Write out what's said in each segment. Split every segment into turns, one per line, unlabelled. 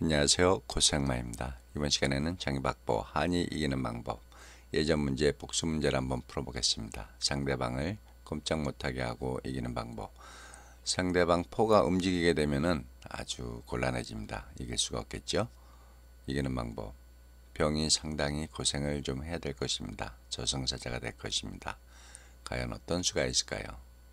안녕하세요. 고생마입니다. 이번 시간에는 장기박보 한이 이기는 방법 예전 문제 복수 문제를 한번 풀어보겠습니다. 상대방을 꼼짝 못하게 하고 이기는 방법. 상대방 포가 움직이게 되면은 아주 곤란해집니다. 이길 수가 없겠죠. 이기는 방법. 병이 상당히 고생을 좀 해야 될 것입니다. 저승사자가 될 것입니다. 과연 어떤 수가 있을까요?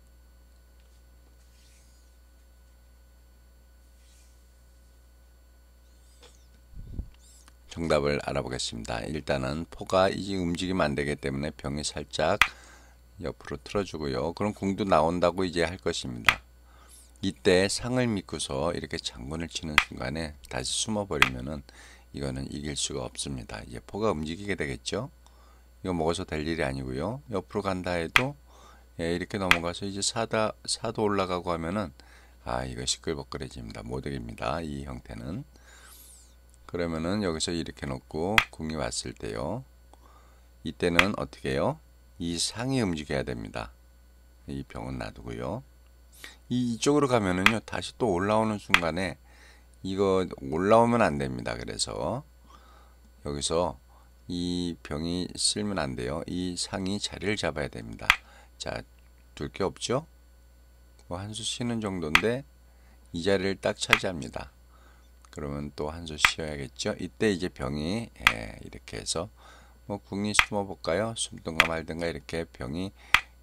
정답을 알아보겠습니다. 일단은 포가 이제 움직이면 안 되기 때문에 병이 살짝 옆으로 틀어주고요. 그럼 궁도 나온다고 이제 할 것입니다. 이때 상을 믿고서 이렇게 장군을 치는 순간에 다시 숨어버리면은 이거는 이길 수가 없습니다. 이제 포가 움직이게 되겠죠. 이거 먹어서 될 일이 아니고요. 옆으로 간다 해도 이렇게 넘어가서 이제 사도 올라가고 하면은 이거 시끌벅거려집니다. 못 이깁니다. 이 형태는. 그러면은 여기서 이렇게 놓고 궁이 왔을 때요. 이때는 어떻게 해요? 이 상이 움직여야 됩니다. 이 병은 놔두고요. 이쪽으로 가면은요. 다시 또 올라오는 순간에 이거 올라오면 안 됩니다. 그래서 여기서 이 병이 쓸면 안 돼요. 이 상이 자리를 잡아야 됩니다. 자, 둘 게 없죠? 뭐 한 수 쉬는 정도인데 이 자리를 딱 차지합니다. 그러면 또 한 수 쉬어야겠죠? 이때 이제 병이 이렇게 해서 뭐 궁이 숨어 볼까요? 숨든가 말든가 이렇게 병이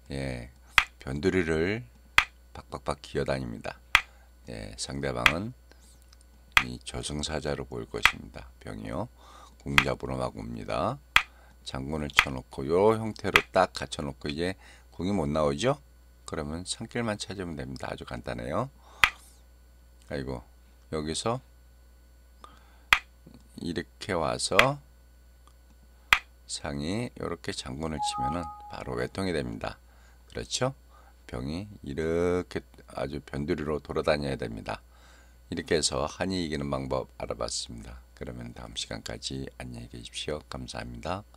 변두리를 박박박 기어다닙니다. 상대방은 이 저승사자로 보일 것입니다. 병이요. 궁 잡으러 막 옵니다. 장군을 쳐놓고 요 형태로 딱 갖춰놓고 이제 궁이 못 나오죠? 그러면 산길만 찾으면 됩니다. 아주 간단해요. 아이고 여기서 이렇게 와서 상이 이렇게 장군을 치면은 바로 외통이 됩니다. 그렇죠? 병이 이렇게 아주 변두리로 돌아다녀야 됩니다. 이렇게 해서 한이 이기는 방법 알아봤습니다. 그러면 다음 시간까지 안녕히 계십시오. 감사합니다.